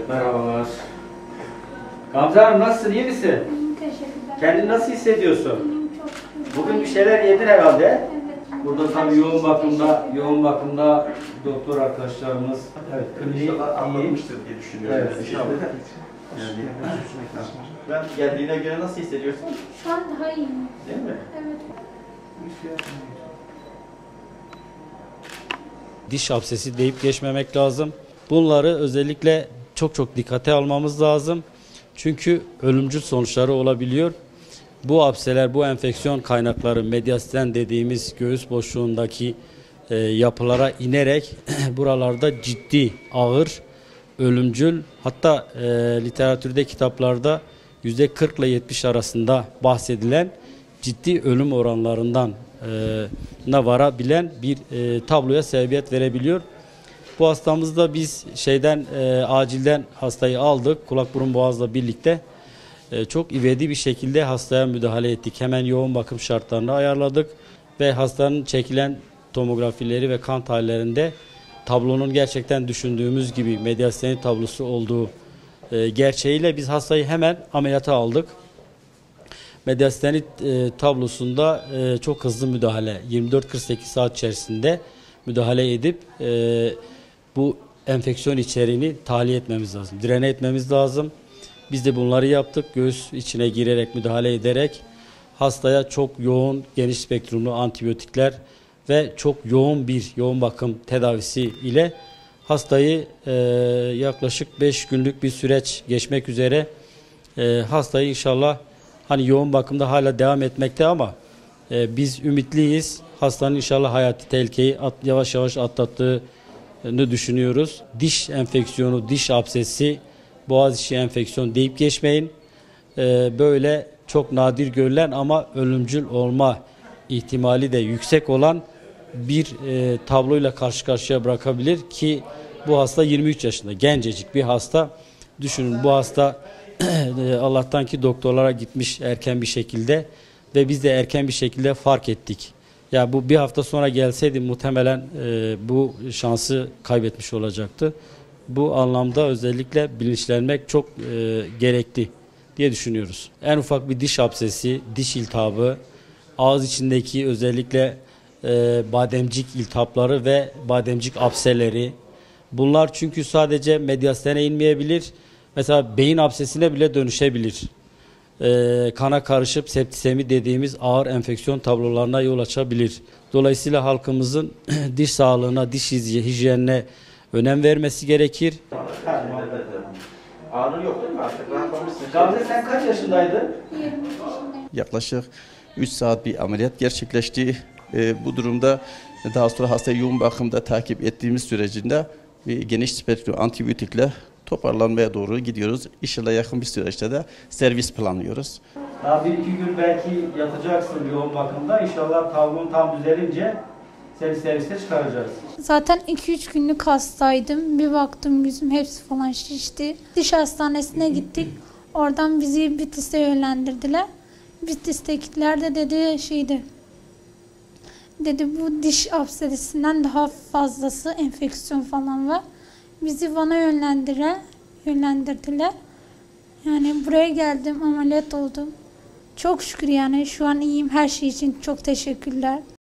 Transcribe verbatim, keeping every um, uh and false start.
Merhabalar. Gamze Hanım nasılsın? İyi misin? İyiyim, teşekkürler. Kendini nasıl hissediyorsun? İyiyim, çok güzel. Bugün bir şeyler yedin herhalde. Evet. Burada tabii yoğun bakımda, yoğun bakımda doktor arkadaşlarımız. Evet, kliniği İnşallah iyi. anlamıştır diye düşünüyorum. Evet, inşallah. Yani, ben geldiğine göre nasıl hissediyorsun? Şu an daha iyiyim. Değil mi? Evet. Diş absesi deyip geçmemek lazım. Bunları özellikle çok çok dikkate almamız lazım. Çünkü ölümcül sonuçları olabiliyor. Bu abseler, bu enfeksiyon kaynakları medyasten dediğimiz göğüs boşluğundaki e, yapılara inerek buralarda ciddi, ağır, ölümcül, hatta e, literatürde, kitaplarda yüzde kırk ile yetmiş arasında bahsedilen ciddi ölüm oranlarından e, varabilen bir e, tabloya sebebiyet verebiliyor. Bu hastamızda biz şeyden e, acilden hastayı aldık, kulak burun boğazla birlikte e, çok ivedi bir şekilde hastaya müdahale ettik. Hemen yoğun bakım şartlarını ayarladık ve hastanın çekilen tomografileri ve kan tahlillerinde tablonun gerçekten düşündüğümüz gibi medyastenit tablosu olduğu e, gerçeğiyle biz hastayı hemen ameliyata aldık. Medyastenit e, tablosunda e, çok hızlı müdahale, yirmi dört kırk sekiz saat içerisinde müdahale edip e, bu enfeksiyon içeriğini tahliye etmemiz lazım, direne etmemiz lazım. Biz de bunları yaptık. Göğüs içine girerek, müdahale ederek hastaya çok yoğun, geniş spektrumlu antibiyotikler ve çok yoğun bir yoğun bakım tedavisi ile hastayı e, yaklaşık beş günlük bir süreç geçmek üzere e, hastayı inşallah hani yoğun bakımda hala devam etmekte ama e, biz ümitliyiz. Hastanın inşallah hayati tehlikeyi at, yavaş yavaş atlattığını düşünüyoruz. Diş enfeksiyonu, diş absesi, boğaz içi enfeksiyon deyip geçmeyin. E, böyle çok nadir görülen ama ölümcül olma ihtimali de yüksek olan bir e, tabloyla karşı karşıya bırakabilir ki bu hasta yirmi üç yaşında, gencecik bir hasta. Düşünün, bu hasta Allah'tan ki doktorlara gitmiş erken bir şekilde ve biz de erken bir şekilde fark ettik. Ya bu bir hafta sonra gelseydi muhtemelen e, bu şansı kaybetmiş olacaktı. Bu anlamda özellikle bilinçlenmek çok e, gerekli diye düşünüyoruz. En ufak bir diş absesi, diş iltihabı, ağız içindeki özellikle e, bademcik iltihapları ve bademcik abseleri, bunlar çünkü sadece medyastene inmeyebilir. Mesela beyin absesine bile dönüşebilir. Ee, kana karışıp septisemi dediğimiz ağır enfeksiyon tablolarına yol açabilir. Dolayısıyla halkımızın diş sağlığına, diş hijyenine önem vermesi gerekir. Ağrı yok değil mi artık? Rahatlamışsın. Gamze sen kaç yaşındaydın? yirmi yaşındayım. Yaklaşık üç saat bir ameliyat gerçekleşti. Ee, bu durumda daha sonra hastayı yoğun bakımda takip ettiğimiz sürecinde bir geniş spektrum antibiyotikle toparlanmaya doğru gidiyoruz. İnşallah yakın bir süreçte de servis planlıyoruz. Daha bir iki gün belki yatacaksın yoğun bakımda. İnşallah tablon tam düzelince seni servise çıkaracağız. Zaten iki üç günlük hastaydım. Bir baktım yüzüm hepsi falan şişti. Diş hastanesine gittik. Oradan bizi Bitlis'e yönlendirdiler. Bitlis'tekiler de dedi şeydi. Dedi bu diş absesinden daha fazlası enfeksiyon falan var. Bizi Van'a yönlendiler, yönlendirdiler. Yani buraya geldim, ameliyat oldum. Çok şükür yani şu an iyiyim. Her şey için çok teşekkürler.